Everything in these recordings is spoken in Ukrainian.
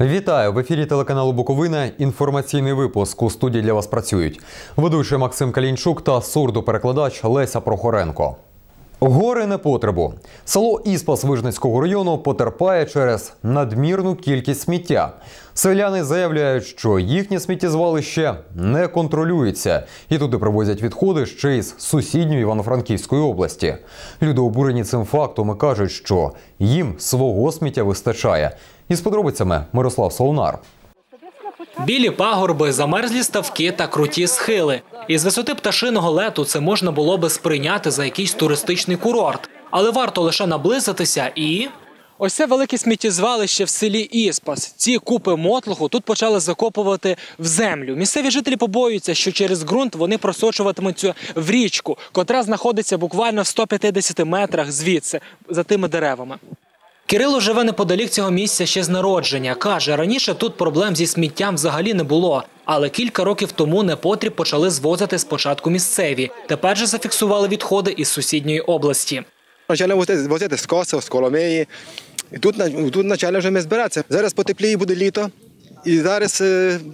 Вітаю! В ефірі телеканалу Буковина. Інформаційний випуск. У студії для вас працюють ведучий Максим Калінчук та сурдоперекладач Леся Прохоренко. Гори непотребу. Село Іспас Вижницького району потерпає через надмірну кількість сміття. Селяни заявляють, що їхнє сміттєзвалище не контролюється. І туди привозять відходи ще із сусідньої Івано-Франківської області. Люди обурені цим фактом і кажуть, що їм свого сміття вистачає. Із подробицями Мирослав Солонар. Білі пагорби, замерзлі ставки та круті схили. Із висоти пташиного лету це можна було би сприйняти за якийсь туристичний курорт. Але варто лише наблизитися і... Ось це велике сміттєзвалище в селі Іспас. Ці купи мотлуху тут почали закопувати в землю. Місцеві жителі побоюються, що через ґрунт вони просочуватимуться в річку, котра знаходиться буквально в 150 метрах звідси, за тими деревами. Кирило живе неподалік цього місця ще з народження. Каже, раніше тут проблем зі сміттям взагалі не було. Але кілька років тому непотріб почали звозити спочатку місцеві. Тепер же зафіксували відходи із сусідньої області. Почали возити з Косово, з Коломиї. І тут почали вже ми збиратися. Зараз потепліє, буде літо. І зараз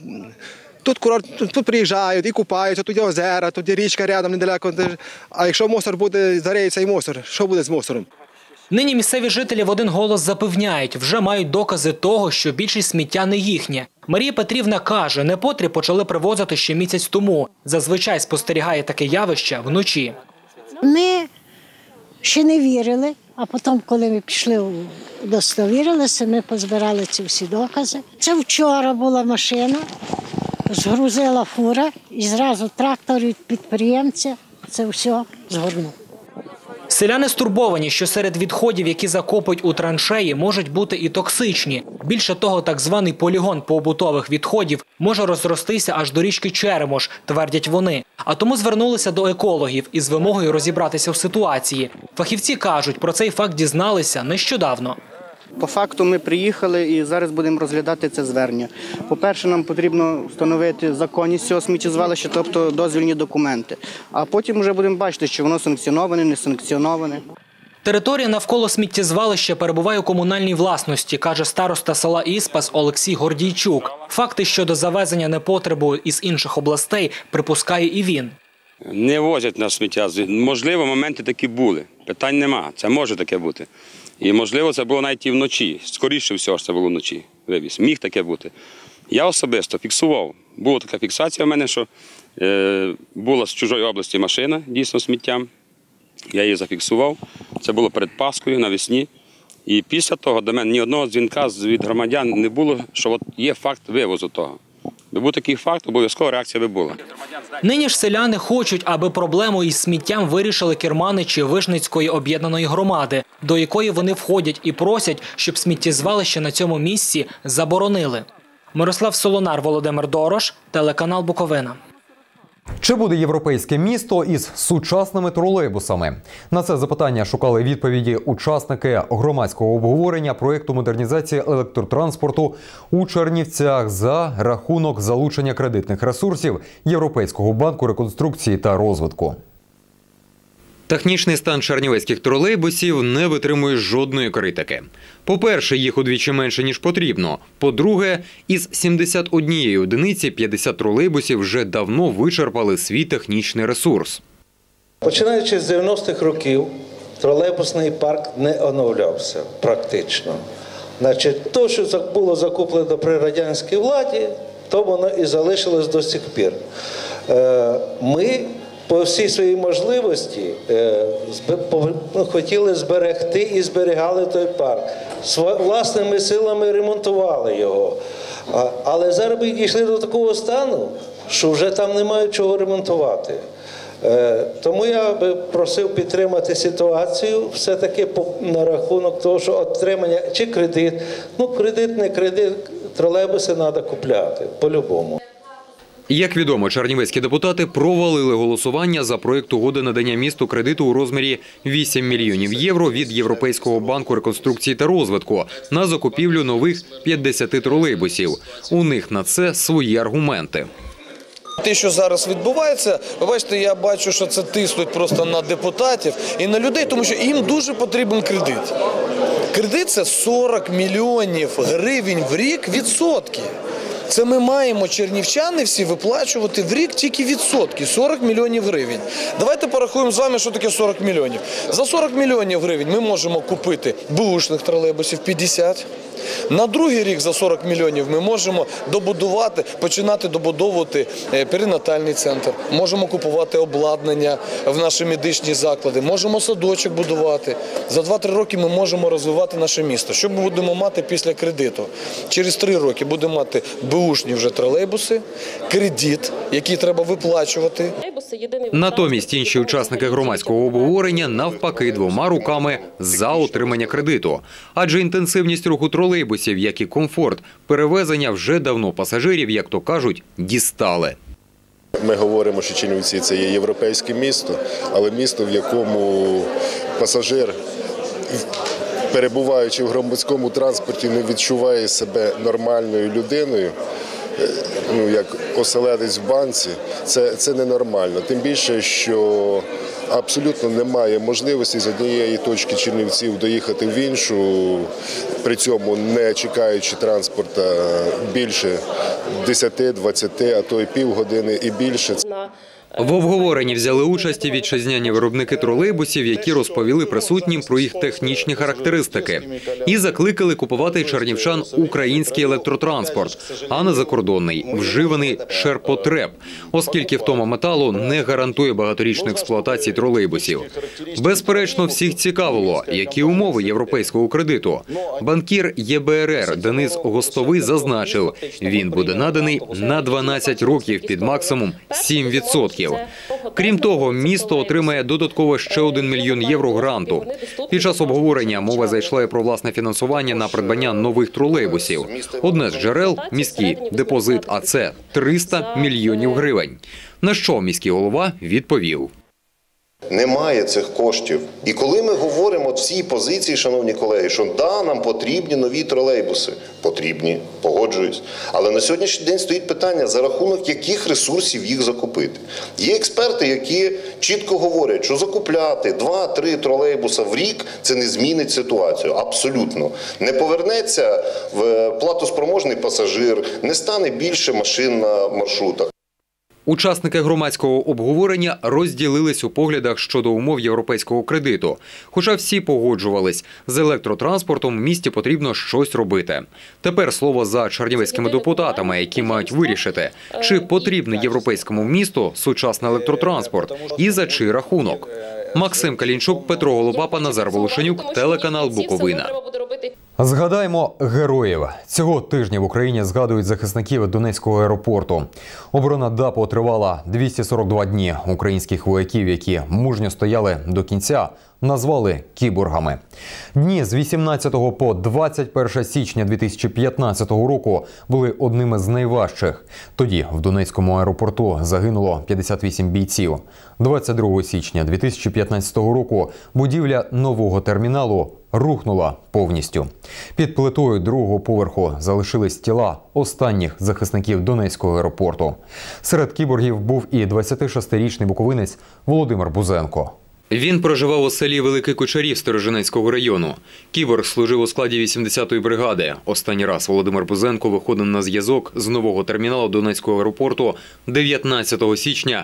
тут приїжджають і купаються, тут є озера, тут є річка рядом недалеко. А якщо мусор буде, зариється і мусор, що буде з мусором? Нині місцеві жителі в один голос запевняють, вже мають докази того, що більшість сміття не їхнє. Марія Петрівна каже, непотріб почали привозити ще місяць тому. Зазвичай спостерігає таке явище вночі. Ми ще не вірили, а потім, коли ми пішли, удостовірилися, ми позбирали ці всі докази. Це вчора була машина, згрузила фура і зразу трактор від підприємця це все згорнув. Селяни стурбовані, що серед відходів, які закопують у траншеї, можуть бути і токсичні. Більше того, так званий полігон побутових відходів може розростися аж до річки Черемош, твердять вони. А тому звернулися до екологів із вимогою розібратися в ситуації. Фахівці кажуть, про цей факт дізналися нещодавно. По факту ми приїхали і зараз будемо розглядати це звернення. По-перше, нам потрібно встановити законність цього сміттєзвалища, тобто дозвільні документи. А потім вже будемо бачити, чи воно санкціоноване, не санкціоноване. Територія навколо сміттєзвалища перебуває у комунальній власності, каже староста села Іспас Олексій Гордійчук. Факти щодо завезення непотребу із інших областей припускає і він. Не возять на сміття. Можливо, моменти такі були. Питань нема. Це може таке бути. І, можливо, це було навіть і вночі. Скоріше всього, це було вночі. Вивіз. Міг таке бути. Я особисто фіксував. Була така фіксація в мене, що була з чужої області машина, дійсно, сміттям. Я її зафіксував. Це було перед Паскою, навесні. І після того до мене ні одного дзвінка від громадян не було, що от є факт вивозу того. Якби був такий факт, обов'язково реакція би була. Нині ж селяни хочуть, аби проблему із сміттям вирішили керманичі Вижницької об'єднаної громади, до якої вони входять і просять, щоб сміттєзвалище на цьому місці заборонили. Мирослав Солонар, Володимир Дорош, телеканал Буковина. Чи буде європейське місто із сучасними тролейбусами? На це запитання шукали відповіді учасники громадського обговорення проєкту модернізації електротранспорту у Чернівцях за рахунок залучення кредитних ресурсів Європейського банку реконструкції та розвитку. Технічний стан чернівецьких тролейбусів не витримує жодної критики. По-перше, їх удвічі менше, ніж потрібно. По-друге, із 71 одиниці 50 тролейбусів вже давно вичерпали свій технічний ресурс. Починаючи з 90-х років, тролейбусний парк не оновлявся практично. Значить, то, що було закуплено при радянській владі, то воно і залишилось до сих пір. Ми по всій своїй можливості хотіли зберегти і зберігали той парк. Власними силами ремонтували його. Але зараз ми дійшли до такого стану, що вже там немає чого ремонтувати. Тому я би просив підтримати ситуацію все-таки на рахунок того, що отримання чи кредит. Ну, кредит, не кредит, тролейбуси треба купляти, по-любому. Як відомо, чернівецькі депутати провалили голосування за проєкт угоди надання місту кредиту у розмірі 8 мільйонів євро від Європейського банку реконструкції та розвитку на закупівлю нових 50 тролейбусів. У них на це свої аргументи. Те, що зараз відбувається, ви бачите, я бачу, що це тиснуть просто на депутатів і на людей, тому що їм дуже потрібен кредит. Кредит – це 40 мільйонів гривень в рік відсотки. Це ми маємо, чернівчани всі, виплачувати в рік тільки відсотки – 40 мільйонів гривень. Давайте порахуємо з вами, що таке 40 мільйонів. За 40 мільйонів гривень ми можемо купити бушних тролейбусів 50. На другий рік за 40 мільйонів ми можемо починати добудовувати перинатальний центр, можемо купувати обладнання в наші медичні заклади, можемо садочок будувати. За 2-3 роки ми можемо розвивати наше місто. Що ми будемо мати після кредиту? Через 3 роки будемо мати беушні вже тролейбуси, кредит, який треба виплачувати. Натомість інші учасники громадського обговорення навпаки двома руками за отримання кредиту. Адже інтенсивність руху тролейбусів, як і комфорт перевезення вже давно пасажирів, як то кажуть, дістали. Ми говоримо, що Чернівці – це є європейське місто, але місто, в якому пасажир, перебуваючи в громадському транспорті, не відчуває себе нормальною людиною, як оселедець в банці, це ненормально. Тим більше, що абсолютно немає можливості з однієї точки Чернівців доїхати в іншу, при цьому не чекаючи транспорта більше 10-20, а то й півгодини і більше. В обговоренні взяли участь і вітчизняні виробники тролейбусів, які розповіли присутнім про їх технічні характеристики. І закликали купувати чернівчан український електротранспорт, а не закордонний, вживаний ширпотреб, оскільки втома металу не гарантує багаторічної експлуатації тролейбусів. Безперечно, всіх цікавило, які умови європейського кредиту. Банкір ЄБРР Денис Гостовий зазначив, він буде наданий на 12 років під максимум 7%. Крім того, місто отримає додатково ще 1 мільйон євро гранту. Під час обговорення мова зайшла і про власне фінансування на придбання нових тролейбусів. Одне з джерел – міський депозит, а це 300 мільйонів гривень. На що міський голова відповів. Немає цих коштів. І коли ми говоримо в цій позиції, шановні колеги, що да, нам потрібні нові тролейбуси. Потрібні, погоджуюсь. Але на сьогоднішній день стоїть питання, за рахунок яких ресурсів їх закупити. Є експерти, які чітко говорять, що закупляти 2-3 тролейбуса в рік – це не змінить ситуацію. Абсолютно. Не повернеться в платоспроможний пасажир, не стане більше машин на маршрутах. Учасники громадського обговорення розділились у поглядах щодо умов європейського кредиту. Хоча всі погоджувались, з електротранспортом в місті потрібно щось робити. Тепер слово за чернівецькими депутатами, які мають вирішити, чи потрібний європейському місту сучасний електротранспорт і за чий рахунок. Максим Калінчук, Петро Голопапа, Назар Волошенюк, телеканал Буковина. Згадаємо героїв. Цього тижня в Україні згадують захисників Донецького аеропорту. Оборона ДАПу тривала 242 дні. Українських вояків, які мужньо стояли до кінця, назвали кіборгами. Дні з 18 по 21 січня 2015 року були одними з найважчих. Тоді в Донецькому аеропорту загинуло 58 бійців. 22 січня 2015 року будівля нового терміналу рухнула повністю. Під плитою другого поверху залишились тіла останніх захисників Донецького аеропорту. Серед кіборгів був і 26-річний буковинець Володимир Бузенко. Він проживав у селі Великий Кучарів Сторожинецького району. Кіборг служив у складі 80-ї бригади. Останній раз Володимир Бузенко виходив на зв'язок з нового терміналу Донецького аеропорту 19 січня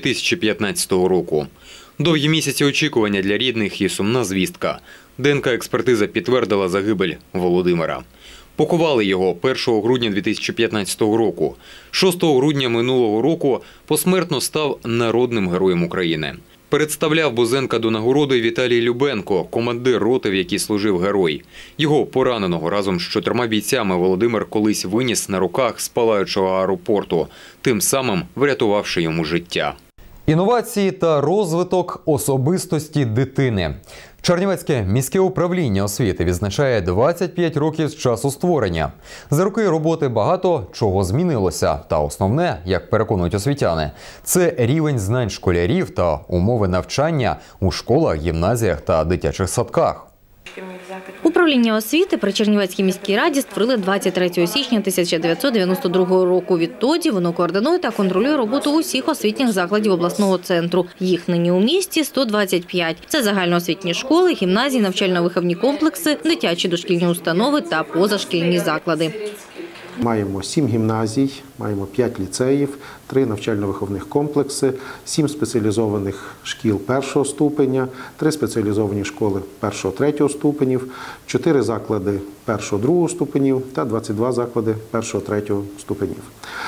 2015 року. Довгі місяці очікування для рідних і сумна звістка. ДНК-експертиза підтвердила загибель Володимира. Поховали його 1 грудня 2015 року. 6 грудня минулого року посмертно став народним героєм України. Представляв Бузенка до нагороди Віталій Любенко, командир роти, в якій служив герой. Його пораненого разом з 4 бійцями Володимир колись виніс на руках з палаючого аеропорту, тим самим врятувавши йому життя. Інновації та розвиток особистості дитини. Чернівецьке міське управління освіти відзначає 25 років з часу створення. За роки роботи багато чого змінилося. Та основне, як переконують освітяни, це рівень знань школярів та умови навчання у школах, гімназіях та дитячих садках. Управління освіти при Чернівецькій міській раді створили 23 січня 1992 року. Відтоді воно координує та контролює роботу усіх освітніх закладів обласного центру. Їх нині у місті 125. Це загальноосвітні школи, гімназії, навчально-виховні комплекси, дитячі дошкільні установи та позашкільні заклади. Маємо 7 гімназій, маємо 5 ліцеїв, 3 навчально-виховних комплекси, 7 спеціалізованих шкіл першого ступеня, 3 спеціалізовані школи першого-третього ступенів, 4 заклади першого-другого ступенів та 22 заклади першого-третього ступенів.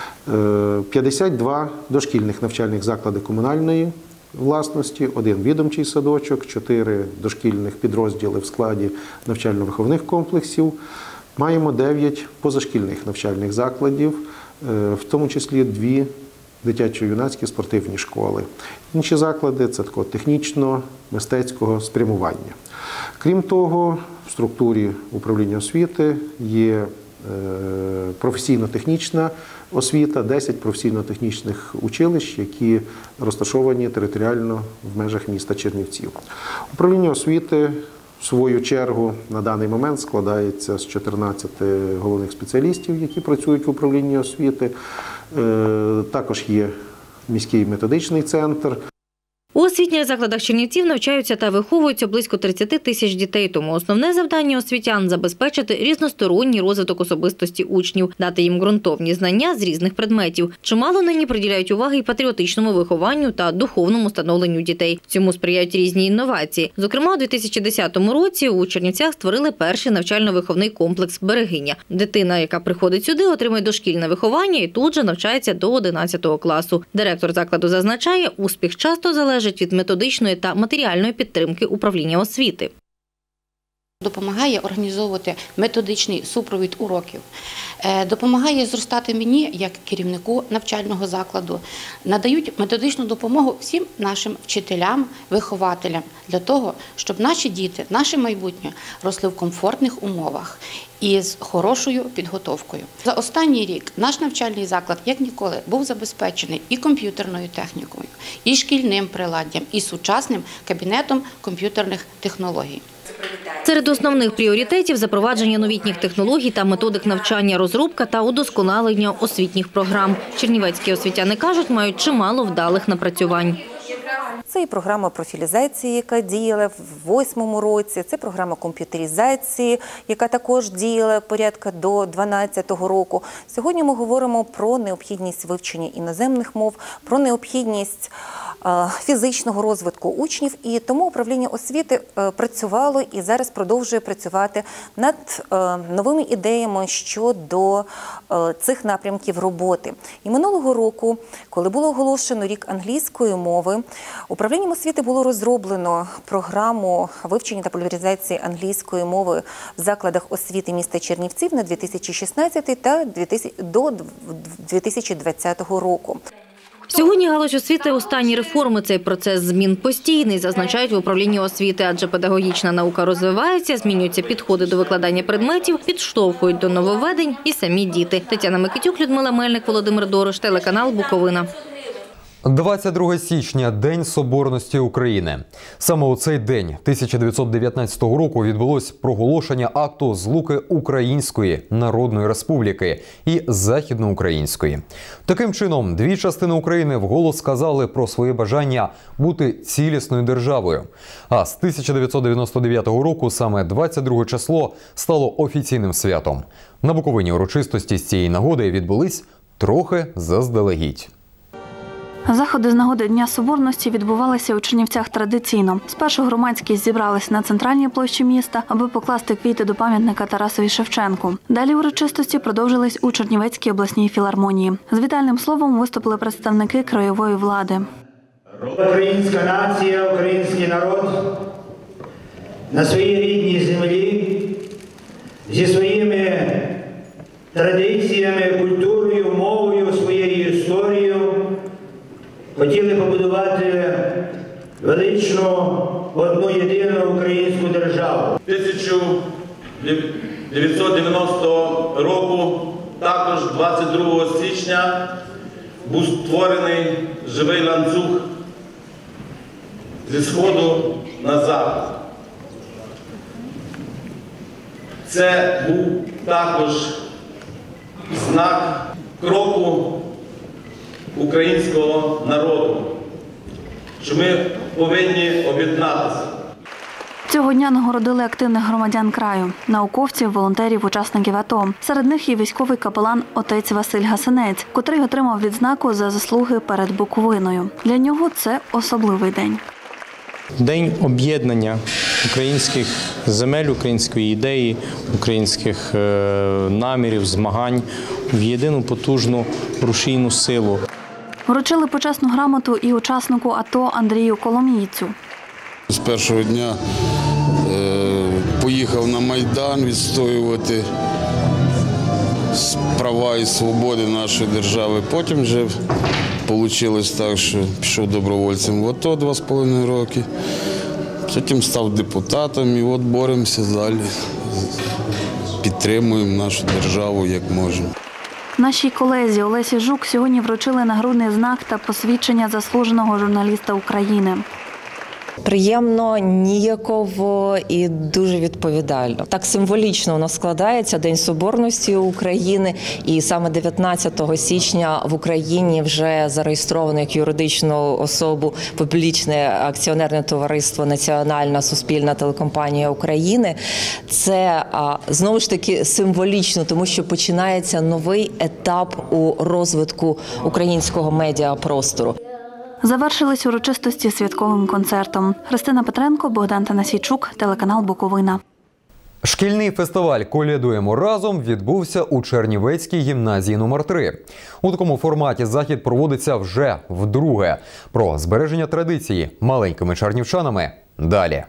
52 дошкільних навчальних заклади комунальної власності, 1 відомчий садочок, 4 дошкільних підрозділи в складі навчально-виховних комплексів. Маємо 9 позашкільних навчальних закладів, в тому числі 2 дитячо-юнацькі спортивні школи. Інші заклади – це технічно-мистецького спрямування. Крім того, в структурі управління освіти є професійно-технічна освіта, 10 професійно-технічних училищ, які розташовані територіально в межах міста Чернівців. Управління освіти в свою чергу на даний момент складається з 14 головних спеціалістів, які працюють в управлінні освіти. Також є міський методичний центр. У освітніх закладах Чернівців навчаються та виховуються близько 30 тисяч дітей, тому основне завдання освітян – забезпечити різносторонній розвиток особистості учнів, дати їм ґрунтовні знання з різних предметів. Чимало нині приділяють уваги і патріотичному вихованню та духовному становленню дітей. Цьому сприяють різні інновації. Зокрема, у 2010 році у Чернівцях створили перший навчально-виховний комплекс «Берегиня». Дитина, яка приходить сюди, отримує дошкільне виховання і тут же навчається до 11 класу. Директор закладу зазначає, успіх часто залежить від методичної та матеріальної підтримки управління освіти. Допомагає організовувати методичний супровід уроків, допомагає зростати мені як керівнику навчального закладу, надають методичну допомогу всім нашим вчителям, вихователям для того, щоб наші діти, наше майбутнє росли в комфортних умовах і з хорошою підготовкою. За останній рік наш навчальний заклад, як ніколи, був забезпечений і комп'ютерною технікою, і шкільним приладдям, і сучасним кабінетом комп'ютерних технологій. Серед основних пріоритетів – запровадження новітніх технологій та методик навчання, розробка та удосконалення освітніх програм. Чернівецькі освітяни кажуть, мають чимало вдалих напрацювань. Це і програма профілізації, яка діяла в 2008 році, це програма комп'ютеризації, яка також діяла порядка до 2012 року. Сьогодні ми говоримо про необхідність вивчення іноземних мов, про необхідність фізичного розвитку учнів, і тому управління освіти працювало і зараз продовжує працювати над новими ідеями щодо цих напрямків роботи. І минулого року, коли було оголошено рік англійської мови, управлінням освіти було розроблено програму вивчення та популяризації англійської мови в закладах освіти міста Чернівців на 2016 та до 2020 року. Сьогодні галузь освіти у стані реформи. Цей процес змін постійний, зазначають в управлінні освіти, адже педагогічна наука розвивається, змінюються підходи до викладання предметів, підштовхують до нововведень і самі діти. Тетяна Микитюк, Людмила Мельник, Володимир Дорош, телеканал «Буковина». 22 січня – День Соборності України. Саме у цей день 1919 року відбулось проголошення акту злуки Української Народної Республіки і Західноукраїнської. Таким чином, дві частини України вголос сказали про своє бажання бути цілісною державою. А з 1999 року саме 22 число стало офіційним святом. На Буковині урочистості з цієї нагоди відбулись трохи заздалегідь. Заходи з нагоди Дня Соборності відбувалися у Чернівцях традиційно. Спершу громадськість зібралась на центральній площі міста, аби покласти квіти до пам'ятника Тарасові Шевченку. Далі урочистості продовжились у Чернівецькій обласній філармонії. З вітальним словом виступили представники краєвої влади. Українська нація, український народ на своїй рідній землі зі своїми традиціями, культурою, мовою, своєю історією хотіли побудувати величну, одну єдину українську державу. 1990 року, також 22 січня, був створений живий ланцюг зі сходу на захід. це був також знак кроку українського народу, що ми повинні об'єднатися. Цього дня нагородили активних громадян краю – науковців, волонтерів, учасників АТО. Серед них і військовий капелан отець Василь Гасинець, котрий отримав відзнаку за заслуги перед Буковиною. Для нього це особливий день. День об'єднання українських земель, української ідеї, українських намірів, змагань в єдину потужну рушійну силу. Вручили почесну грамоту і учаснику АТО Андрію Коломійцю. З першого дня поїхав на Майдан відстоювати права і свободи нашої держави. Потім вже вийшло так, що пішов добровольцем в АТО 2,5 роки. Потім став депутатом і от боремося далі. Підтримуємо нашу державу як можемо. Нашій колезі Олесі Жук сьогодні вручили нагрудний знак та посвідчення заслуженого журналіста України. Приємно, ніяково і дуже відповідально. Так символічно воно складається День Соборності України, і саме 19 січня в Україні вже зареєстровано як юридичну особу публічне акціонерне товариство «Національна суспільна телекомпанія України». Це знову ж таки символічно, тому що починається новий етап у розвитку українського медіапростору. Завершились урочистості святковим концертом. Христина Петренко, Богдан Танасійчук, телеканал Буковина. Шкільний фестиваль «Колядуємо разом» відбувся у Чернівецькій гімназії номер 3. У такому форматі захід проводиться вже вдруге. Про збереження традиції маленькими чернівчанами далі.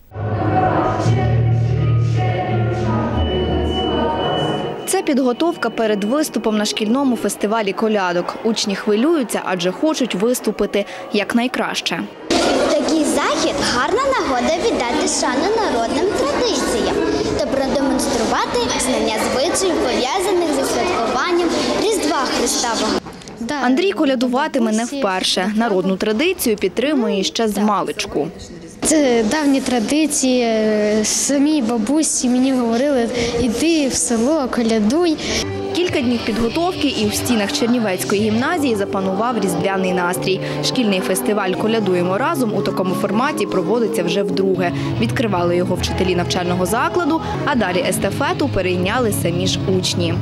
Це підготовка перед виступом на шкільному фестивалі колядок. Учні хвилюються, адже хочуть виступити якнайкраще. Такий захід – гарна нагода віддати шану народним традиціям та продемонструвати знання звичаїв, пов'язаних зі святкуванням Різдва Христового. Андрій колядуватиме не вперше. Народну традицію підтримує ще з маличку. Це давні традиції. Самі бабусі мені говорили, іди в село, колядуй. Кілька днів підготовки і в стінах Чернівецької гімназії запанував різдвяний настрій. Шкільний фестиваль «Колядуємо разом» у такому форматі проводиться вже вдруге. Відкривали його вчителі навчального закладу, а далі естафету перейняли самі ж учні.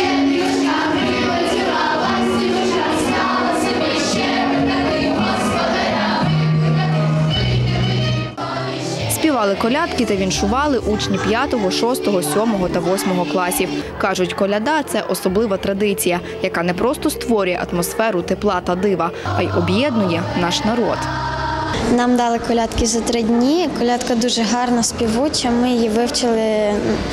Співали колядки та віншували учні 5, 6, 7 та 8 класів. Кажуть, коляда – це особлива традиція, яка не просто створює атмосферу тепла та дива, а й об'єднує наш народ. Нам дали колядки за 3 дні. Колядка дуже гарна, співуча. Ми її вивчили.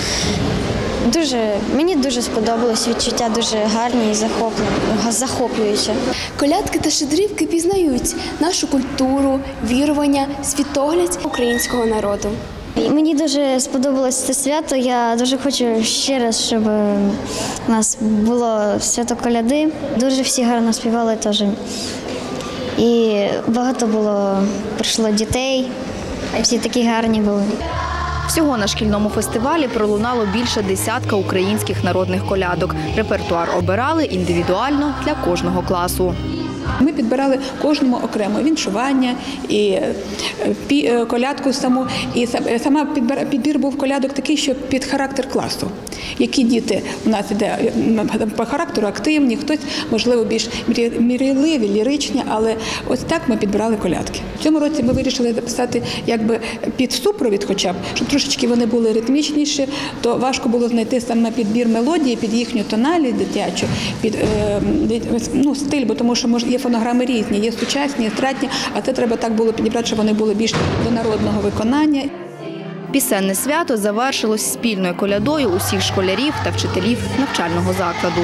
Мені дуже сподобалось, відчуття дуже гарні і захоплюючі. Колядки та щедрівки пізнають нашу культуру, вірування, світогляд українського народу. Мені дуже сподобалось це свято. Я дуже хочу ще раз, щоб у нас було свято коляди. Дуже всі гарно співали теж. І багато прийшло дітей, всі такі гарні були. Всього на шкільному фестивалі пролунало більше десятка українських народних колядок. Репертуар обирали індивідуально для кожного класу. Ми підбирали кожному окремо віншування, і колядку саму. І сама підбір був колядок такий, що під характер класу. Які діти у нас іде по характеру активні, хтось, можливо, більш мрійливі, ліричні, але ось так ми підбирали колядки. В цьому році ми вирішили записати якби під супровід хоча б, щоб трошечки вони були ритмічніші, то важко було знайти саме підбір мелодії, під їхню тоналість дитячу, під стиль, бо тому що є фонограми різні, є сучасні, естрадні, а це треба так було підібрати, щоб вони були більш до народного виконання. Пісенне свято завершилось спільною колядою усіх школярів та вчителів навчального закладу.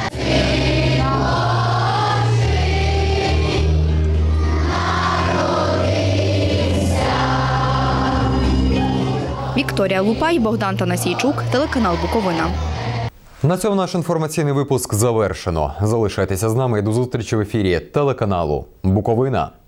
Вікторія Лупай, Богдан Танасійчук, телеканал Буковина. На цьому наш інформаційний випуск завершено. Залишайтеся з нами і до зустрічі в ефірі телеканалу Буковина.